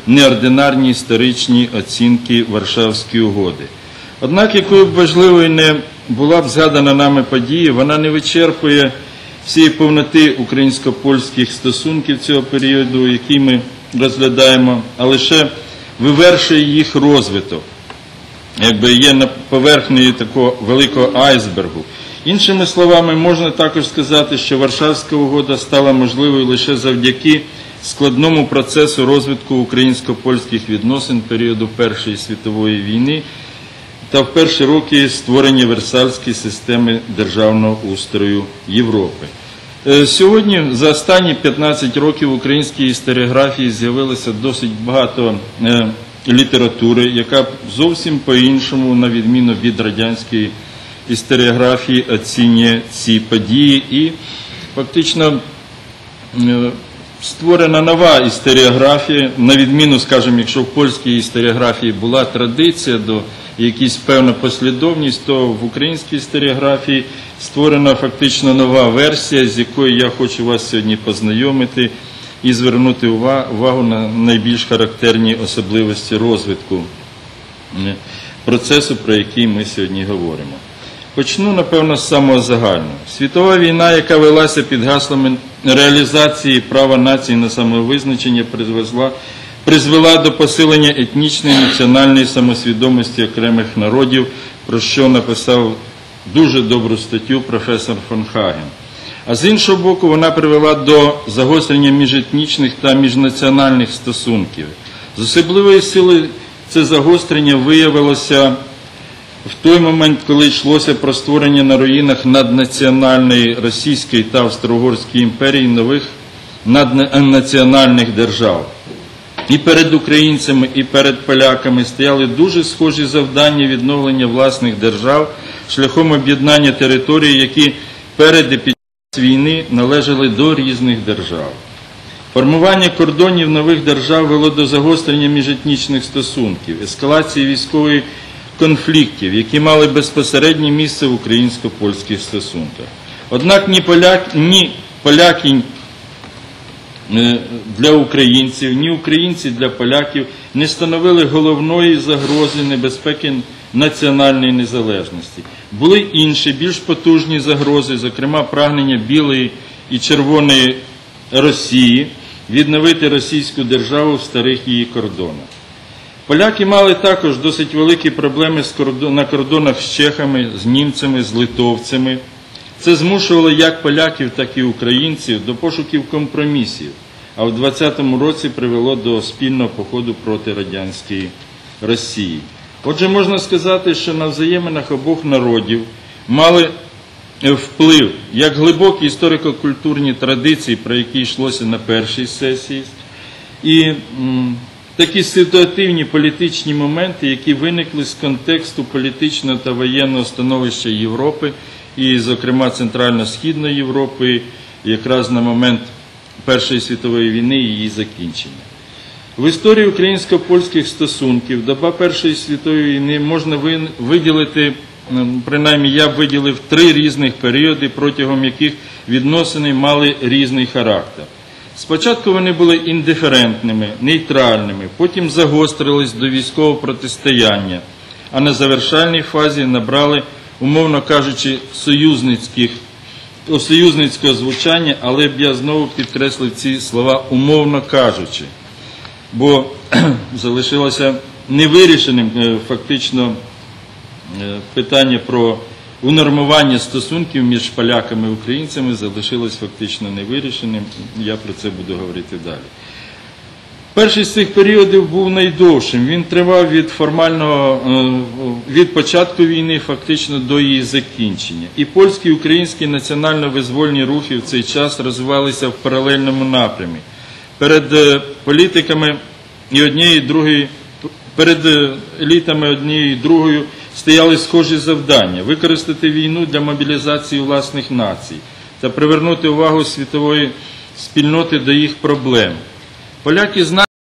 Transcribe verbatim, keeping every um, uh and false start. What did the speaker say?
неординарні історичні оцінки Варшавської угоди. Однак, якою б важливою не була б згадана нами подія, вона не вичерпує всієї повноти українсько-польських стосунків цього періоду, який ми розглядаємо, а лише вивершує їх розвиток, якби є на поверхні такого великого айсбергу. Іншими словами, можна також сказати, що Варшавська угода стала можливою лише завдяки складному процесу розвитку українсько-польських відносин періоду Першої світової війни та в перші роки створення Версальської системи державного устрою Європи. Сьогодні, за останні п'ятнадцять років, в українській історіографії з'явилося досить багато літератури, яка зовсім по-іншому, на відміну від радянської історіографії, оцінює ці події, і фактично створена нова історіографія, на відміну, скажімо, якщо в польській історіографії була традиція до якась певна послідовність, то в українській історіографії створена фактично нова версія, з якою я хочу вас сьогодні познайомити і звернути увагу на найбільш характерні особливості розвитку процесу, про який ми сьогодні говоримо. Почну, напевно, з самого загального. Світова війна, яка велася під гаслами реалізації права нації на самовизначення, призвела, призвела до посилення етнічної національної самосвідомості окремих народів, про що написав дуже добру статтю професор фон Хаген. А з іншого боку, вона привела до загострення міжетнічних та міжнаціональних стосунків. З особливої сили це загострення виявилося в той момент, коли йшлося про створення на руїнах наднаціональної Російської та Австро-Угорської імперії нових наднаціональних держав. І перед українцями, і перед поляками стояли дуже схожі завдання відновлення власних держав шляхом об'єднання територій, які перед і під час війни належали до різних держав. Формування кордонів нових держав вело до загострення міжетнічних стосунків, ескалації військової конфліктів, які мали безпосереднє місце в українсько-польських стосунках. Однак ні поляки, ні поляки для українців, ні українці для поляків не становили головної загрози небезпеки національної незалежності. Були інші, більш потужні загрози, зокрема прагнення білої і червоної Росії відновити російську державу в старих її кордонах. Поляки мали також досить великі проблеми на кордонах з чехами, з німцями, з литовцями. Це змушувало як поляків, так і українців до пошуків компромісів, а в двадцятому році привело до спільного походу проти радянської Росії. Отже, можна сказати, що на взаєминах обох народів мали вплив як глибокі історико-культурні традиції, про які йшлося на першій сесії, і м, такі ситуативні політичні моменти, які виникли з контексту політичного та воєнного становища Європи, і, зокрема, Центрально-Східної Європи, якраз на момент Першої світової війни і її закінчення. В історії українсько-польських стосунків доба Першої світової війни можна виділити, принаймні я б виділив, три різних періоди, протягом яких відносини мали різний характер. Спочатку вони були індиферентними, нейтральними, потім загострились до військового протистояння, а на завершальній фазі набрали, умовно кажучи, союзницьких, союзницького звучання, але б я знову підкреслив ці слова «умовно кажучи», бо залишилося невирішеним фактично питання про унормування стосунків між поляками і українцями, залишилось фактично невирішеним, я про це буду говорити далі. Перший з цих періодів був найдовшим, він тривав від формального, від початку війни фактично до її закінчення. І польські, і українські національно-визвольні рухи в цей час розвивалися в паралельному напрямі. Перед політиками і однієї, і другої, перед елітами однією і другою стояли схожі завдання – використати війну для мобілізації власних націй та привернути увагу світової спільноти до їх проблем. Поляки знають,